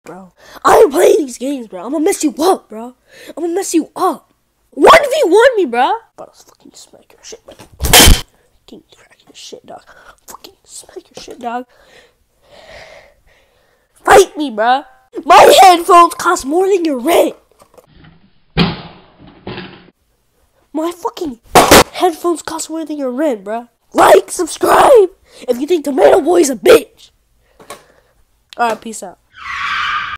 bro. I ain't playing these games, bro. I'm gonna mess you up, bro. I'm gonna mess you up. 1v1 me, bro. But I'll fucking smack your shit, bro. Fucking crack your shit, dog. Fucking smack your shit, dog. Fight me, bro. My headphones cost more than your rent. My fucking headphones cost more than your rent, bro. Like, subscribe if you think Tomato Boy's a bitch. Alright, peace out.